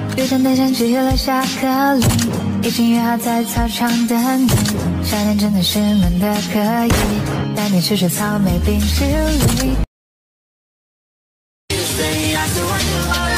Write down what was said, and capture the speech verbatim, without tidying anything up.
雨天的像积了下颗粒，已经约好在操场等你。夏天真的是闷的可以，带你吃吃草莓冰淇淋。